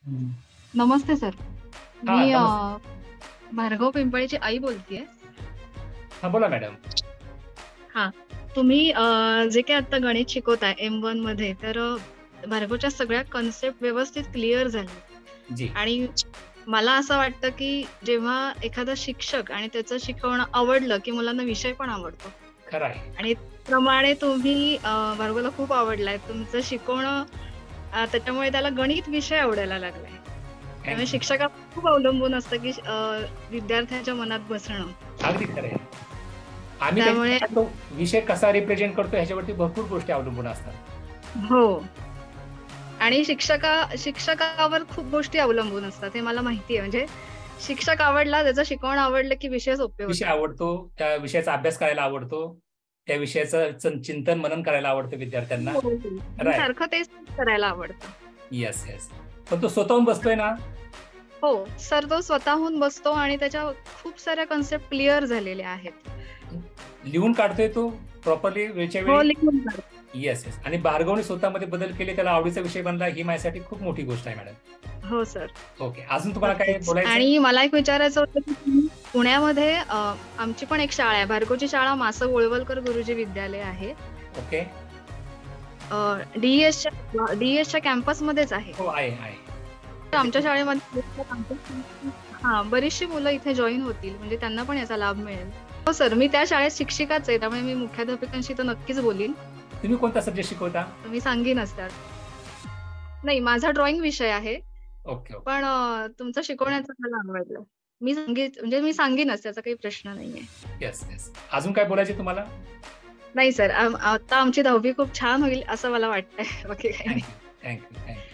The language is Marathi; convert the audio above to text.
नमस्ते सर. हां, मी नमस्ते. भार्गव पिंपळेची आई बोलतेय. हां, बोला मॅडम. हां. तुम्ही जे काही आता गणित शिकवताय M1 मध्ये तर भार्गवच्या सगळ्या कन्सेप्ट व्यवस्थित क्लिअर झाल्या. जी, आणि मला असं वाटतं, की जेव्हा एखादा शिक्षक आणि त्याचं शिकवणं आवडलं, की मुलांना विषय पण आवडतो. खरं आहे. आणि त्याप्रमाणे तुम्ही भार्गवला खूप आवडलाय. तुमचं शिकवणं त्याच्यामुळे त्याला गणित विषय आवडायला लागलाय. त्यामुळे थँक यू. शिक्षकावर खूप अवलंबून असतं, की विद्यार्थ्यांच्या मनात बसणं. अगदी खरं आहे. आम्ही त्यामुळे त्याच्यामध्ये तो विषय कसा रिप्रेझेंट करतो ह्याच्यावरती भरपूर गोष्टी अवलंबून असतात. हो. आणि शिक्षकावर खूप गोष्टी अवलंबून असतात हे मला माहिती आहे. म्हणजे शिक्षक आवडला, त्याचं शिकवणं आवडलं, की विषय सोपे विषय होतात. आवडतो, त्या विषयाचा अभ्यास करायला आवडतो, त्या विषयाचं चिंतन मनन करायला आवडतं विद्यार्थ्यांना. हो, हो. आणि राइट. सारखं तेच करायला आवडतं. Yes, yes. पण तो स्वतःहून बसतोय ना, हो, सर तो स्वतःहून बसतो आणि त्याच्या खूप साऱ्या कन्सेप्ट क्लिअर झालेल्या आहेत. लिहून काढतोय तो प्रॉपरली वेळच्या हो, वेळी. लिहून काढतो. Yes, yes. आणि भार्गवने स्वतःमध्ये बदल केले, त्याला आवडीचा विषय बनला, ही माझ्यासाठी खूप मोठी गोष्ट आहे मॅडम. हो सर, ओके. अजून तुम्हाला काय नक्कीच. बोलायचं आहे? आणि मला एक विचारायचं होतं, की तुम्ही पुण्यामध्ये आमची पण एक शाळा आहे. भार्गवची शाळा मासं गोळवलकर गुरुजी विद्यालय आहे. ओके. डी-एसच्या कॅम्पसमध्येच आहे. हो, आहे, आहे. तर त्याची आमच्या खूप शाळेमध्ये हां, बरीचशी मुलं इथे जॉइन होतील, म्हणजे त्यांना पण याचा लाभ मिळेल. हो सर, मी त्या शाळेत शिक्षिकाच आहे, त्यामुळे मी मुख्याध्यापिकांशी तर नक्कीच बोलीन. तुम्ही कोणता सब्जेक्ट शिकवता? तर मी सांगेनच त्यात. नाही, माझा ड्रॉइंग विषय आहे, ओके, ओके. पण तुमचं शिकवण्याचं मला आवडलं. म्हणजे मी सांगेनच, त्याचा काही प्रश्न नाहीये. Yes, yes. अजून काय बोलायचे तुम्हाला? नाही सर, आता आमची 10वी खूप छान होईल असं मला वाटतंय. बाकी काही नाही. Thank you, thank you, thank you.